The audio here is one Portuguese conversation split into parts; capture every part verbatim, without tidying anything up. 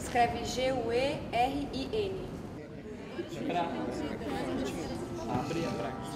Escreve G U E R I N. Abre a praga.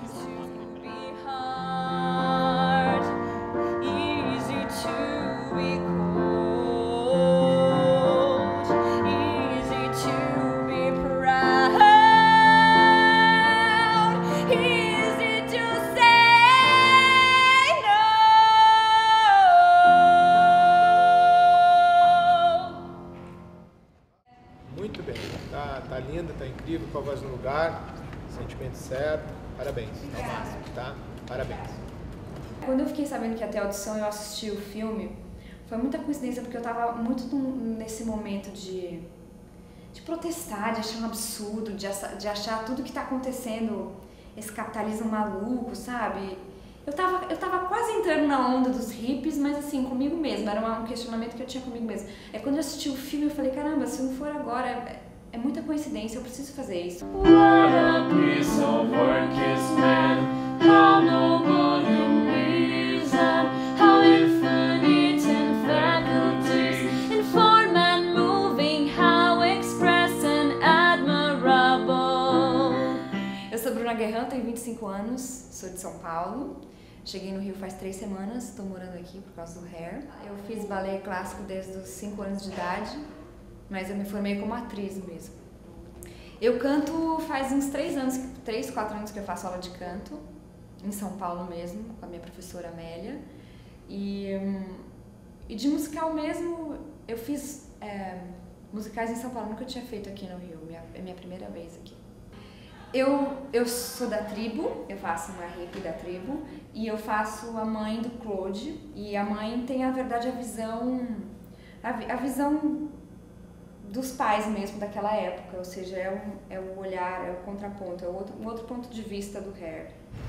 Muito bem, tá, tá linda, tá incrível, com a voz no lugar, sentimento certo, parabéns, ao máximo, tá? Parabéns. Quando eu fiquei sabendo que ia ter audição e eu assisti o filme, foi muita coincidência porque eu tava muito nesse momento de, de protestar, de achar um absurdo, de, de achar tudo que tá acontecendo, esse capitalismo maluco, sabe? Eu tava, eu tava quase entrando na onda dos hippies, mas assim, comigo mesma, era um questionamento que eu tinha comigo mesma. É quando eu assisti o filme, eu falei, caramba, se não for agora, é, é muita coincidência, eu preciso fazer isso. What a piece of work is man, how nobody weaves up, how infinite in faculties, in form and moving, how express and admirable. Eu sou Bruna Guerrão, tenho vinte e cinco anos, sou de São Paulo. Cheguei no Rio faz três semanas, estou morando aqui por causa do hair. Eu fiz balé clássico desde os cinco anos de idade, mas eu me formei como atriz mesmo. Eu canto faz uns três anos, três, quatro anos que eu faço aula de canto, em São Paulo mesmo, com a minha professora Amélia. E, e de musical mesmo, eu fiz é, musicais em São Paulo, nunca tinha feito aqui no Rio, minha, é minha primeira vez aqui. Eu, eu sou da tribo, eu faço uma hippie da tribo e eu faço a mãe do Claude, e a mãe tem, na verdade, a visão, a, a visão dos pais mesmo daquela época, ou seja, é, um, é o olhar, é o contraponto, é outro, um outro ponto de vista do hair.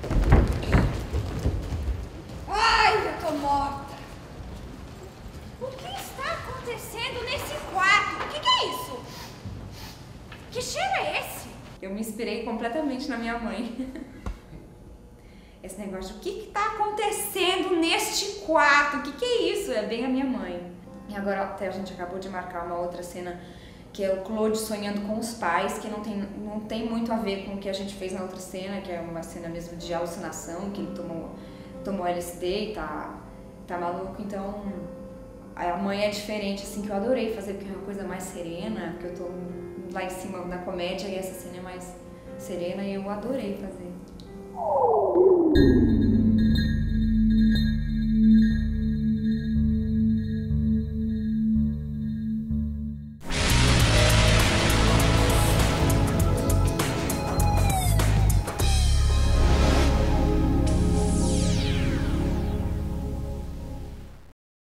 Ai, eu tô morta! O que está acontecendo nesse quarto? O que, que é isso? Que cheiro é esse? Eu me inspirei completamente na minha mãe. Esse negócio de o que está acontecendo neste quarto? O que, que é isso? É bem a minha mãe. E agora até a gente acabou de marcar uma outra cena, que é o Claude sonhando com os pais, que não tem, não tem muito a ver com o que a gente fez na outra cena, que é uma cena mesmo de alucinação, que ele tomou, tomou L S D e tá, tá maluco. Então a mãe é diferente, assim, que eu adorei fazer, porque é uma coisa mais serena, porque eu tô lá em cima na comédia e essa cena é mais serena e eu adorei fazer.